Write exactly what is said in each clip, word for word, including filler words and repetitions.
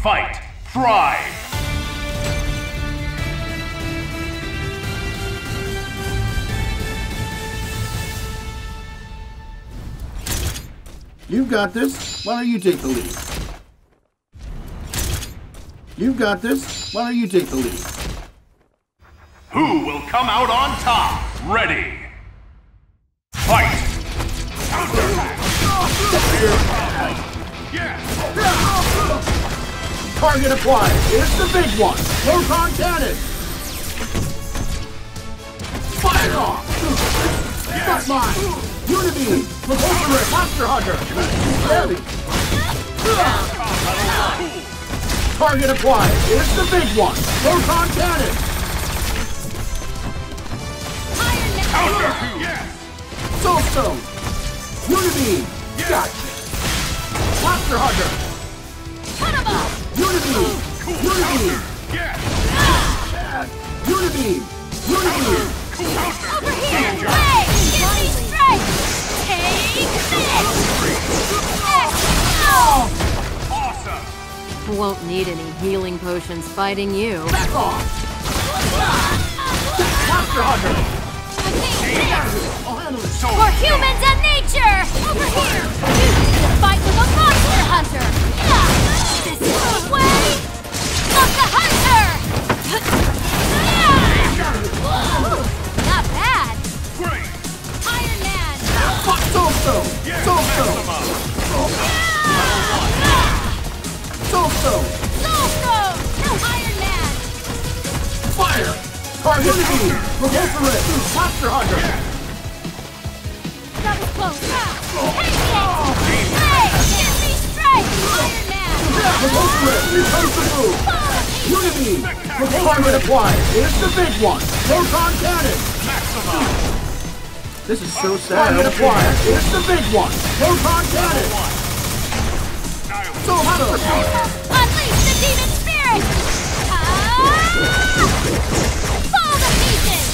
Fight! Thrive! You've got this. Why don't you take the lead? You've got this. Why don't you take the lead? Who will come out on top? Ready! Fight! Target acquired. It's the big one. Proton cannon. Fire off. That's mine. Unity. Repulsor. Monster Hunter. Heavy. Target acquired. It's the big one. Proton cannon. Counter! Yes! Soulstone. Unity. Gotcha. Monster Hunter. Put him up! Unity. Unity. Yes! Unity. Unity. Over here! Hey! Give me strength! Take this! Oh! Awesome! Won't need any healing potions fighting you. Back off. Monster Hunter. I'll handle it. For humans and nature! Over here! You need to fight with a monster hunter! Yeah! This is the way of the hunter! Yeah! Not bad! Great! Iron Man! Soulstone. Soulstone. Soulstone. Soulstone! Iron Man! Fire. Target Unity. Repulsor. Monster Hunter. That was close! Hey! Hey! Give me strength! Iron Man! Repulsor. Return to move. Unity. Target acquired. It's the big one. Proton cannon. Maximum! This is so sad. Target acquired. It's the big one. Proton cannon. Soulstone. Unleash the demon spirit! Ah! Fall to pieces!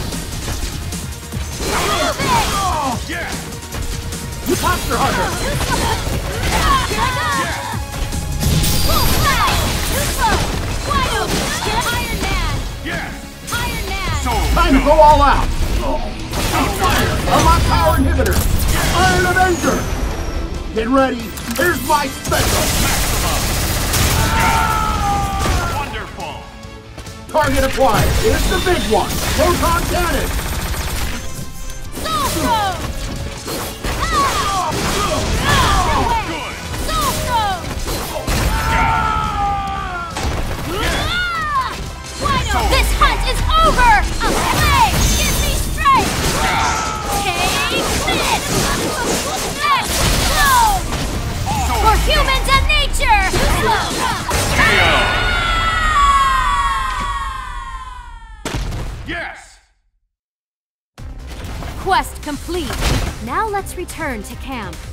Move it! Yes! Monster Hunter. Full flash! Neutral! Wide open! Iron Man! Yes! Iron Man! Time to go all out. Fire. Unlock power inhibitor. Iron Avenger. Get ready. Here's my special. Wonderful! Target acquired. It's the big one. Proton cannon. Soulstone! Good! Soulstone! Wide open! This hunt is over! A flame! Give me strength! Take this! Let's go! For humans and nature! Yes! Quest complete. Now let's return to camp.